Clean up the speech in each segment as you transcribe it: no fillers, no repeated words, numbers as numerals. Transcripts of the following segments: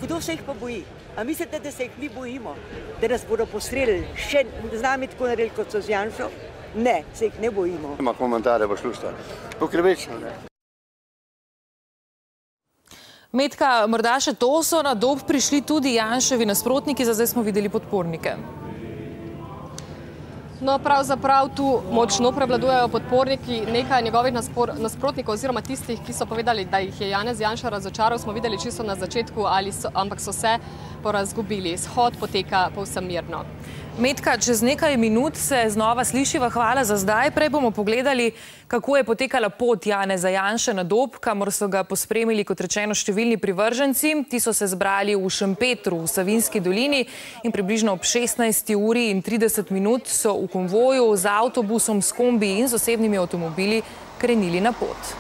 Kdo se jih pa boji? A mislite, da se jih mi bojimo? Da nas bodo postrelili še z nami tako naredili, kot so z Janšo? Ne, se jih ne bojimo. Ima komentarje, boš lušta. Pokrivečno, ne? Metka, morda še to so na Dob prišli tudi Janševi nasprotniki, zdaj smo videli podpornike. No, pravzaprav tu močno prevladujejo podporniki, nekaj njegovih nasprotnikov oziroma tistih, ki so povedali, da jih je Janez Janša razočaral, smo videli čisto na začetku, ampak so se porazgubili. Shod poteka povsem mirno. Metka, čez nekaj minut se znova slišiva, hvala za zdaj. Prej bomo pogledali, kako je potekala pot Janeza Janše na Dob, kamor so ga pospremili, kot rečeno, številni privrženci. Ti so se zbrali v Šempetru, v Savinjski dolini in približno ob 16:30 so v konvoju z avtobusom, s kombiji in z osebnimi avtomobili krenili na pot.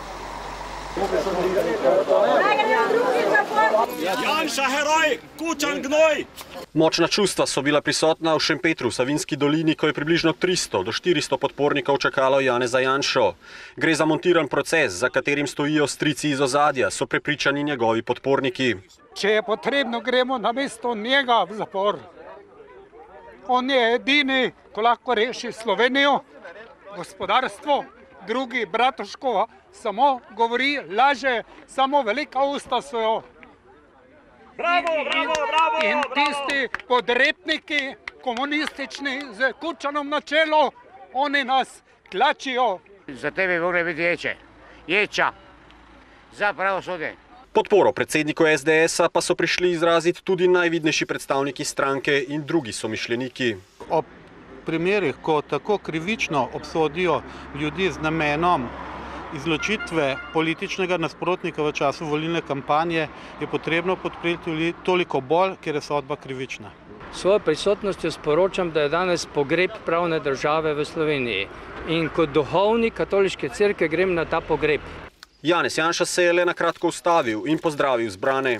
Janša heroj, Kučan gnoj! Močna čustva so bila prisotna v Šempetru, v Savinjski dolini, ko je približno 300 do 400 podpornikov čakalo Janeza Janšo. Gre za montiran proces, za katerim stojijo strici iz ozadja, so prepričani njegovi podporniki. Če je potrebno, gremo namesto njega v zapor. On je edini, ko lahko reši Slovenijo, gospodarstvo, drugi Bratuškova samo govori, laže, samo velika usta svojo. Bravo, bravo, bravo! In tisti podrepniki, komunistični, z Kučanom na čelu, oni nas tlačijo. Za tebe mora biti ječa, za pravosodje. Podporo predsedniku SDS-a pa so prišli izraziti tudi najvidnejši predstavniki stranke in drugi somišljeniki. Ob primerih, ko tako krivično obsodijo ljudi z namenom izločitve političnega nasprotnika v času volilne kampanje, je potrebno podpreti toliko bolj, ker je sodba krivična. Svojo prisotnostjo sporočam, da je danes pogreb pravne države v Sloveniji in kot duhovnik katoliške cerkve grem na ta pogreb. Janez Janša se je le na kratko ustavil in pozdravil zbrane.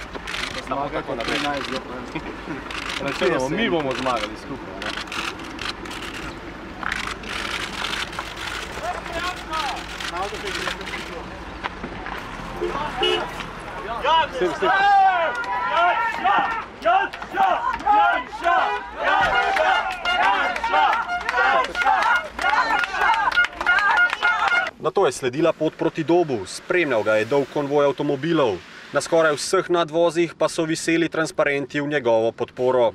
Mi bomo zmagali skupaj. Nato je sledila pot proti Dobu, spremljal ga je dolg konvoj avtomobilov. Na skoraj vseh nadvozih pa so viseli transparenti v njegovo podporo.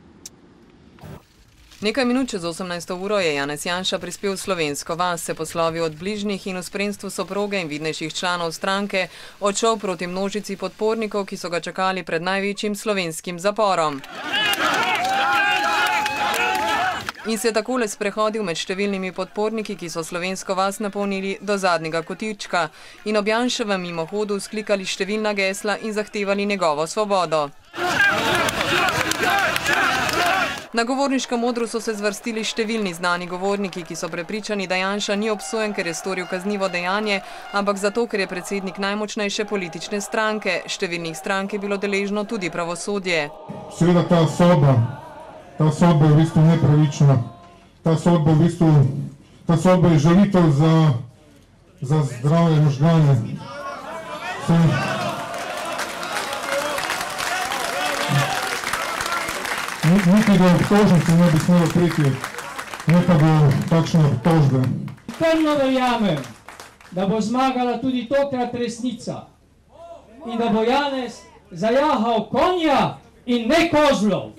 Nekaj minut čez 18. uro je Janez Janša prispel v Slovensko vas, se poslovil od bližnjih in v spremstvu soproge in vidnejših članov stranke odšel proti množici podpornikov, ki so ga čakali pred največjim slovenskim zaporom. In se takole sprehodil med številnimi podporniki, ki so Slovensko vas napolnili do zadnjega kotička in ob Janševem mimohodu sklikali številna gesla in zahtevali njegovo svobodo. Na govorniškem odru so se zvrstili številni znani govorniki, ki so prepričani, da Janša ni obsojen, ker je storil kaznivo dejanje, ampak zato, ker je predsednik najmočnejše politične stranke. Številnih strank je bilo deležno tudi pravosodje. Seveda ta sodba je v bistvu nepravična. Ta sodba je žalitev za zdrave možgane. Niti do obtožnice ne bi smelo priti, ne pa do takšne obtožbe. Trdno verjamem, da bo zmagala tudi tokrat resnica in da bo Janez zajahal konja in ne kozlov.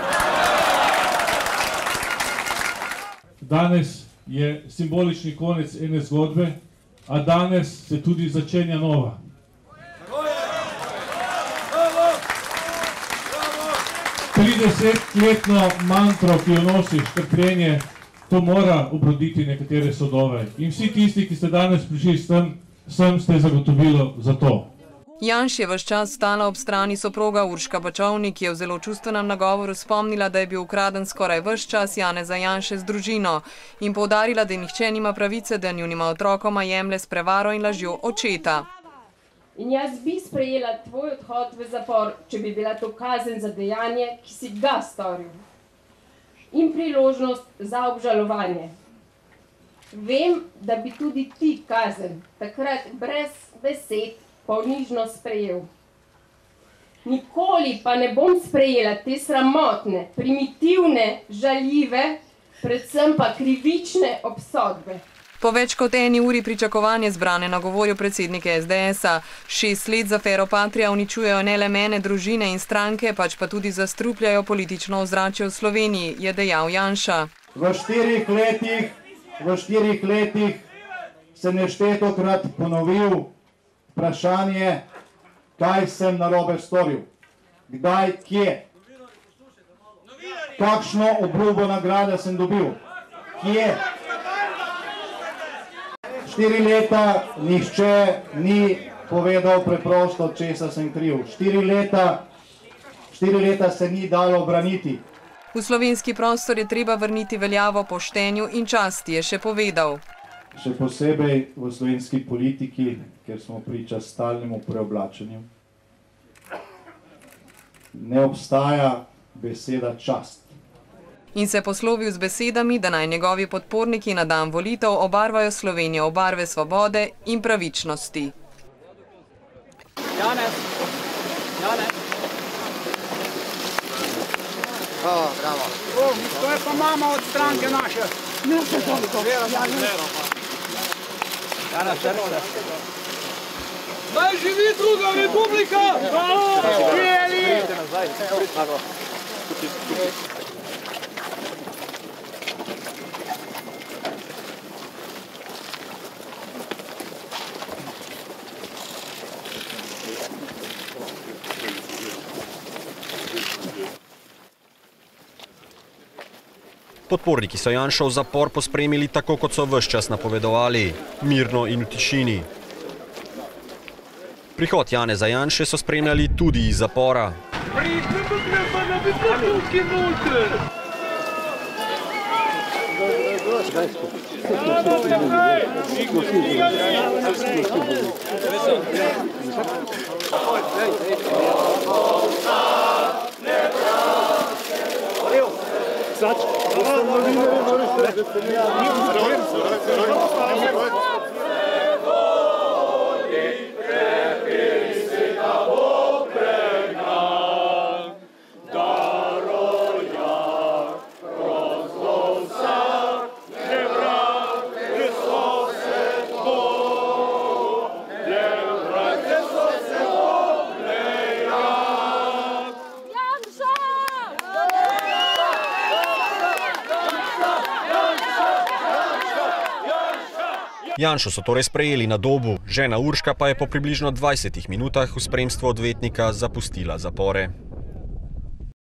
Danes je simbolični konec ene zgodbe, a danes se tudi začenja nova. 30-letno mantro, ki jo nosiš, trpljenje, to mora obroditi nekatere sodove. In vsi tisti, ki ste danes prišli sem ste zagotovilo za to. Janš je ves čas stala ob strani soproga Urška Bačovnik, ki je v zelo čustvenem nagovoru spomnila, da je bil ukraden skoraj ves čas Janeza Janše z družino in poudarila, da nihče nima pravice, da njunima otrokoma jemlje s prevaro in lažjo očeta. In jaz bi sprejela tvoj odhod v zapor, če bi bila to kazen za dejanje, ki si ga storil. In priložnost za obžalovanje. Vem, da bi tudi ti kazen takrat brez besed ponižno sprejel. Nikoli pa ne bom sprejela te sramotne, primitivne, žaljive, predvsem pa krivične obsodbe. Po več kot 1 uri pričakovanje zbrane nagovoril predsednik SDS-a. 6 let z afero Patria uničujejo ne le mene, družine in stranke, pač pa tudi zastrupljajo politično ozračje v Sloveniji, je dejal Janša. V 4 letih se neštetokrat ponovil vprašanje, kaj sem narobe storil, kdaj, kje, kakšno obljubo nagrade sem dobil, kje. 4 leta nihče ni povedal preprosto, česa sem kriv. 4 leta se ni dalo braniti. V slovenski prostor je treba vrniti veljavo poštenju in časti, je še povedal. Še posebej v slovenski politiki, ker smo priča stalnemu preoblačenju, ne obstaja beseda čast. In se poslovil z besedami, da naj njegovi podporniki na dan volitev obarvajo Slovenijo v barve svobode in pravičnosti. Janez! Bravo. To je pa mama od stranke naše. Ne se toliko. Naj živi druga republika! Prijeli! Podporniki so Janšov zapor pospremili tako, kot so ves čas napovedovali, mirno in v tišini. Prihod Janeza Janše so spremljali tudi iz zapora. Janšo so torej sprejeli na Dobu, žena Urška pa je po približno 20 minutah v spremstvu odvetnika zapustila zapore.